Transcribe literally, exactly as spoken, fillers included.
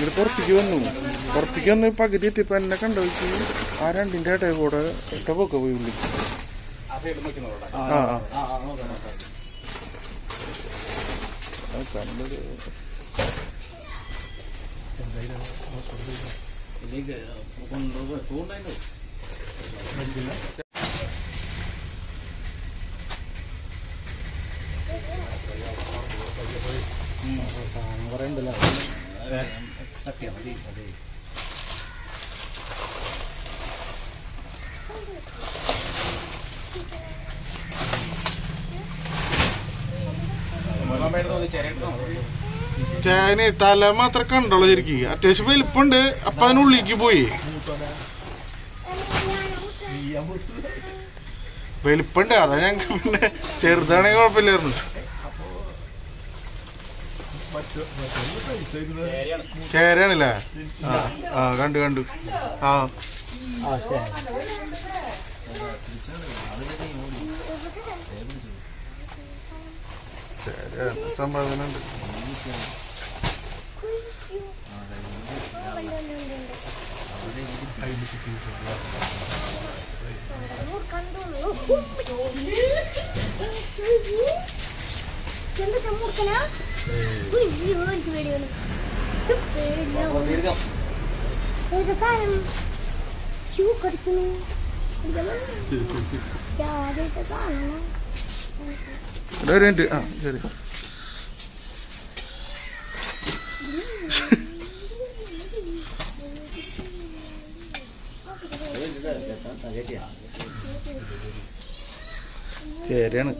ഇങ്ങനെ പുറത്തേക്ക് വന്നു പുറത്തേക്ക് വന്ന് പകുതി എത്തിയപ്പോ എന്നെ കണ്ടുവെച്ച് ആ രണ്ടിന്റെ ഇടയിൽ കൂടെ ഇട്ടപ്പൊക്കെ പോയി ഉള്ളി. ആ ആ കണ്ടത് പറയണ്ടല്ലോ സത്യം മതി. അതെ ചേന തല മാത്രം കണ്ടോളൂ ശരിക്കും. അത്യാവശ്യം വലിപ്പുണ്ട്. അപ്പൊ അതിനുള്ളിലേക്ക് പോയി വലിപ്പുണ്ട്. അതാ ഞങ്ങക്ക് പിന്നെ ചെറുതാണെങ്കിൽ കുഴപ്പമില്ലായിരുന്നു. ചേരയാണല്ലേ? ആ ആ കണ്ടു കണ്ടു. ആ ചേര സംഭാവന ഉണ്ട്. ഒരു മിനിറ്റ്. ആ ശരി. ചേരയാണ്.